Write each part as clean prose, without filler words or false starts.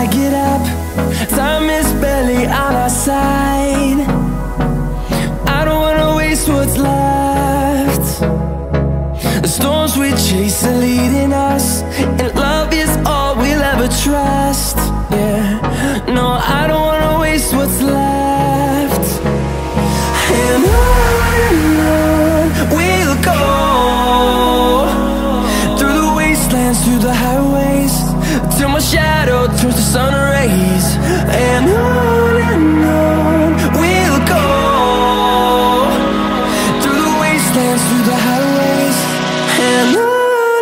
I get up, time is barely on our side. I don't wanna waste what's left. The storms we chase are leading us, and love is all we'll ever trust. Yeah, no, I don't wanna waste what's left. And on we'll go, through the wastelands, through the highways, till my shadow turns to sun rays. And on we'll go, through the wastelands, through the highways, and on.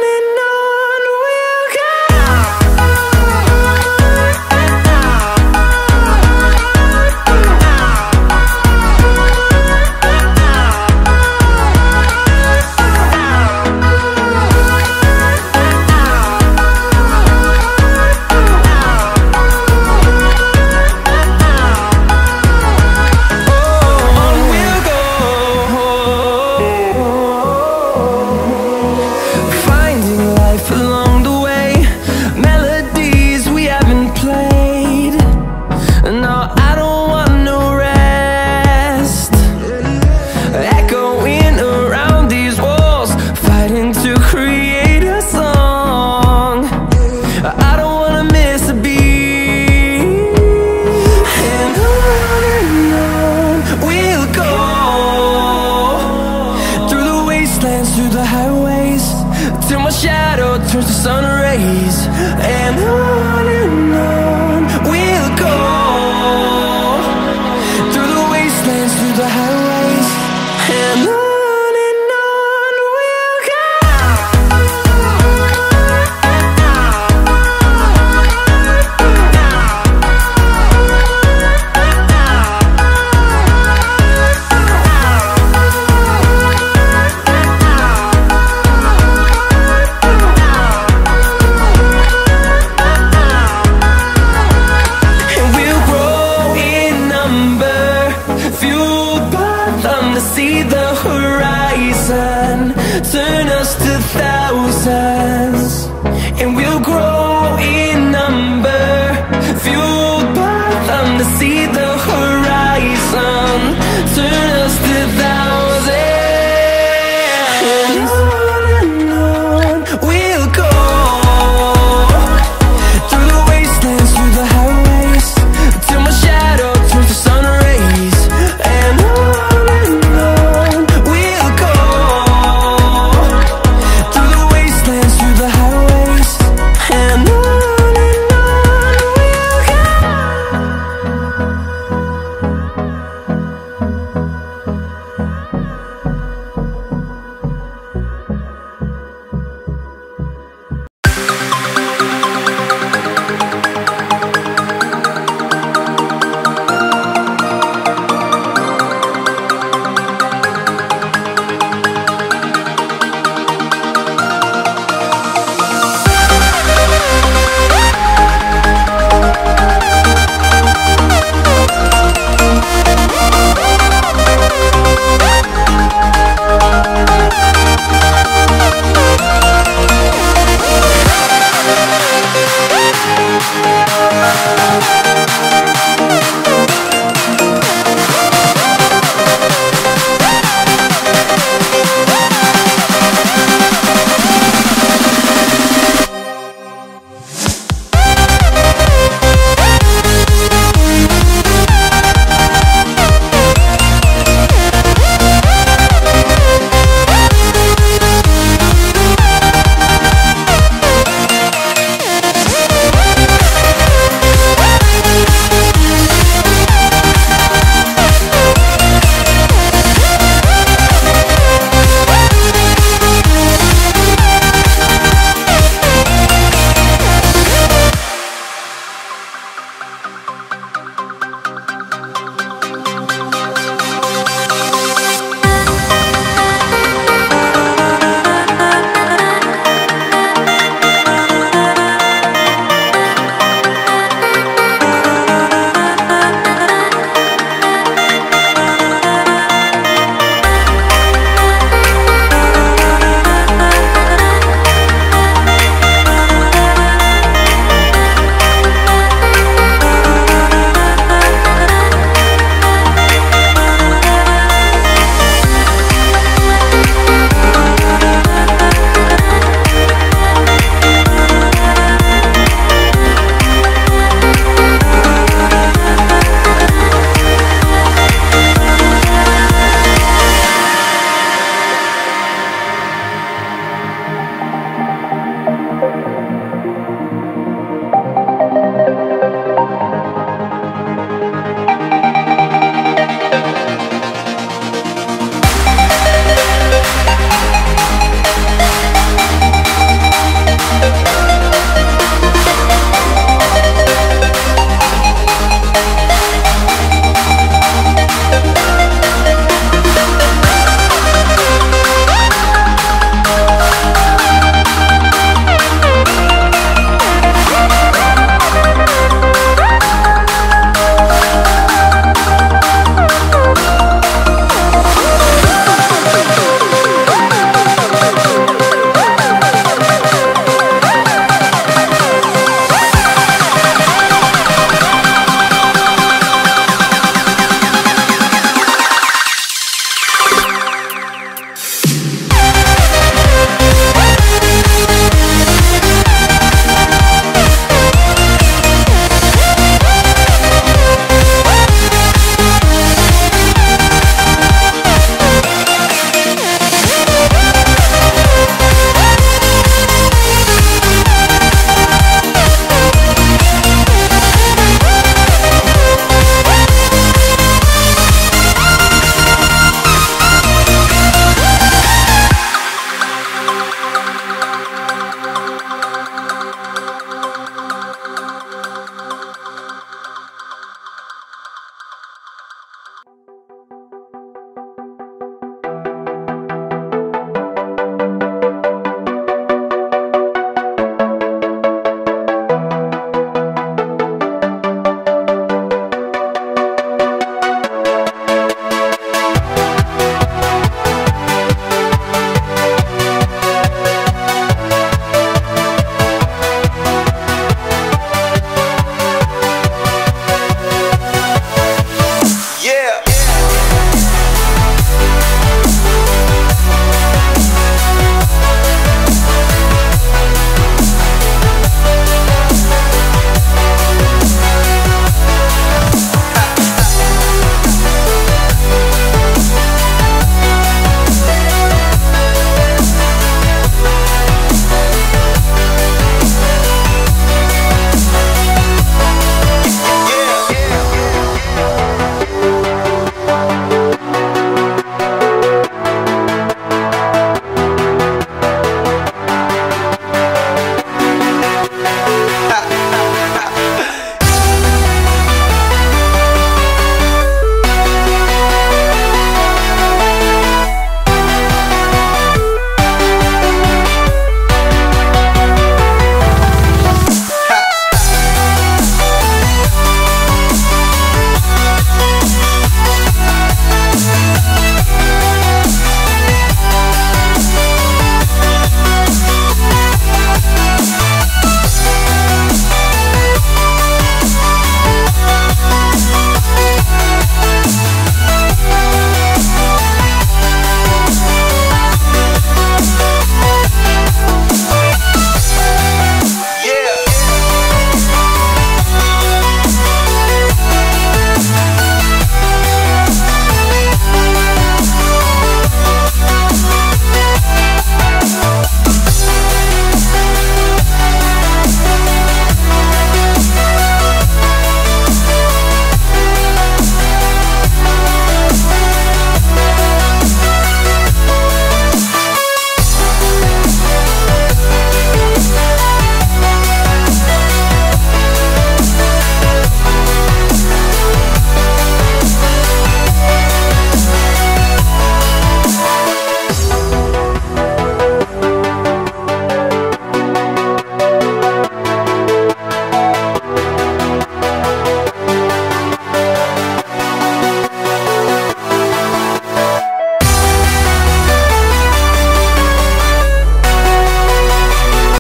Through the highways, till my shadow turns to sun rays. And on we'll go, through the wastelands, through the highways, and on. See the horizon turn us to thousands, and we'll grow in number, fueled by them to see the